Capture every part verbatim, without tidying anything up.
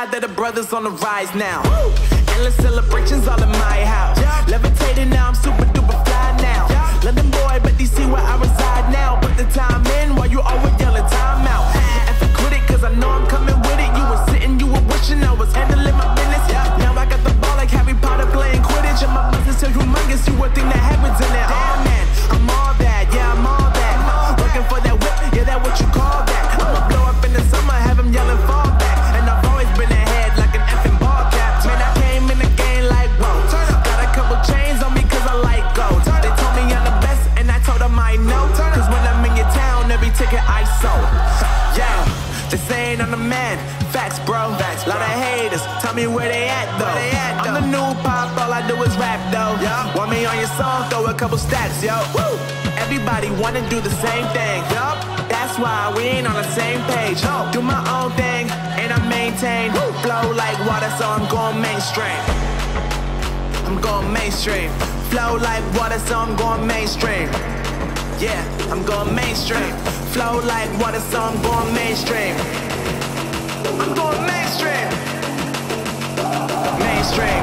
proud that the brothers on the rise now. Woo! Endless celebrations all in my house. Yeah. Levitating now, I'm super duper fly now. Yeah. London boy, but D C where I reside now. Put the time in while you always yelling time out. And for quit it, cause I know I'm coming with it. You were sitting, you were wishing I was handling my business. Yeah. Now I got the ball like Harry Potter playing Quidditch. And my business so humongous, you would think that happens in there. Oh man, I'm all that, yeah, I'm all that. Working for that whip, yeah, that what you call that. I'ma blow up in the summer, have them yelling fall back. And I've always been ahead like an effing ball cap. Man, I came in the game like, whoa. Got a couple chains on me cause I like gold. They told me I'm the best and I told them I know. Cause when I'm in your town, every ticket I sold. Yeah, they saying I'm the man. Facts, bro. Facts, lot of haters. Tell me where they at though. They at, though. I'm the new pop, all I do is rap though. Yeah. Want me on your song, throw a couple stacks, yo. Woo. Everybody wanna do the same thing. Yup. That's why we ain't on the same page. No. Do my own thing and I maintain. Woo. Flow like water, so I'm going mainstream. I'm going mainstream. Flow like water, so I'm going mainstream. Yeah, I'm going mainstream. Flow like water, so I'm going mainstream. I'm going mainstream. Mainstream.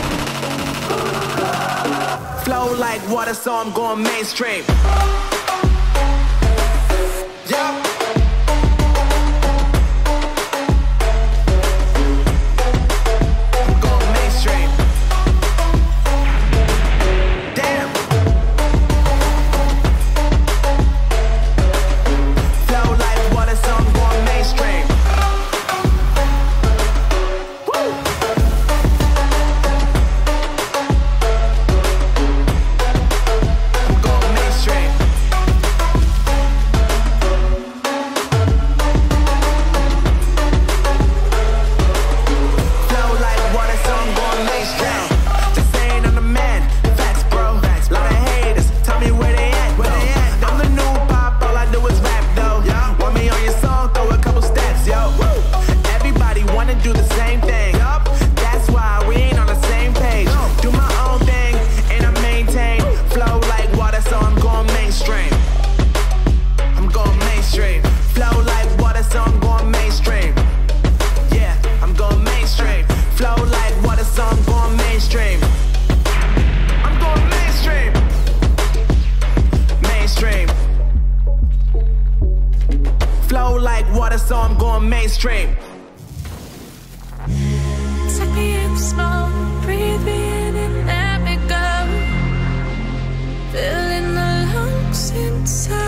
Flow like water, so I'm going mainstream. Yeah. I'm going mainstream. Damn. Flow like water, so I'm going mainstream. Flow like water, so I'm going mainstream. Take me in slow, breathe me in and let me go. Filling the lungs inside.